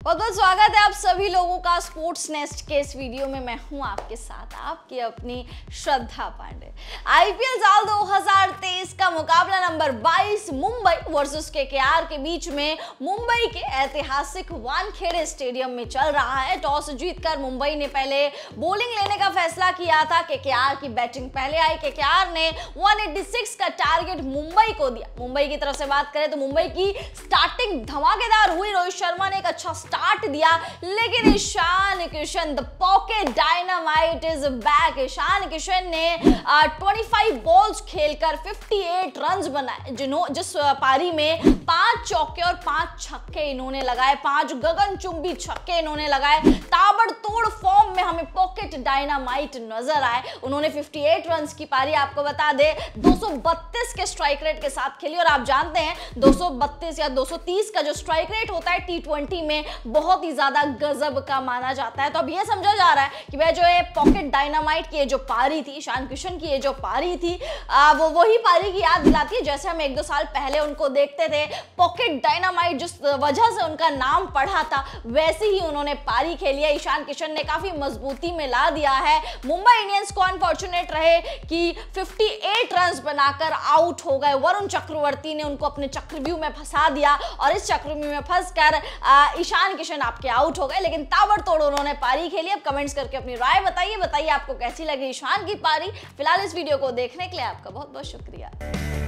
बहुत बहुत स्वागत है आप सभी लोगों का स्पोर्ट्स नेस्ट के इस वीडियो में। मैं हूं आपके साथ आपकी अपनी श्रद्धा पांडे। आईपीएल साल 2023 का मुकाबला नंबर 22 मुंबई वर्सेस केकेआर के बीच में मुंबई के ऐतिहासिक वानखेड़े स्टेडियम में चल रहा है। टॉस जीतकर मुंबई ने पहले बॉलिंग लेने का फैसला किया था। केकेआर की बैटिंग पहले आई। केकेआर ने 186 का टारगेट मुंबई को दिया। मुंबई की तरफ से बात करें तो मुंबई की स्टार्टिंग धमाकेदार हुई। रोहित शर्मा ने एक अच्छा स्टार्ट दिया, लेकिन Ishan Kishan the pocket dynamite is back. Ishan Kishan ने 25 बॉल्स खेलकर 58 रन्स बनाए, जिस पारी में 5 चौके और 5 छक्के इन्होंने लगाए। 5 गगनचुंबी छक्के इन्होंने लगाए। ताबड़तोड़ फॉर्म में हमें पॉकेट डायनामाइट नजर आए। उन्होंने 58 रन्स की पारी आपको बता दे 232 के स्ट्राइक रेट के साथ खेली, और आप जानते हैं 232 या 230 का जो स्ट्राइक रेट होता है T20 में बहुत ही ज्यादा गजब का माना जाता है। तो अब यह समझा जा रहा है कि वह जो है पॉकेट डायनामाइट की जो पारी थी, ईशान किशन की ये जो पारी थी, वो वही पारी की याद दिलाती है जैसे हम 1-2 साल पहले उनको देखते थे। पॉकेट डायनामाइट जिस वजह से उनका नाम पढ़ा था, वैसे ही उन्होंने पारी खेली है। ईशान किशन ने काफी मजबूती में ला दिया है। मुंबई इंडियंस को अनफॉर्चुनेट रहे कि 58 रन बनाकर आउट हो गए। वरुण चक्रवर्ती ने उनको अपने चक्रव्यूह में फंसा दिया, और इस चक्रव्यूह में फंसकर ईशान किशन आपके आउट हो गए, लेकिन ताबड़तोड़ उन्होंने पारी खेली। अब कमेंट्स करके अपनी राय बताइए आपको कैसी लगी ईशान की पारी। फिलहाल इस वीडियो को देखने के लिए आपका बहुत बहुत शुक्रिया।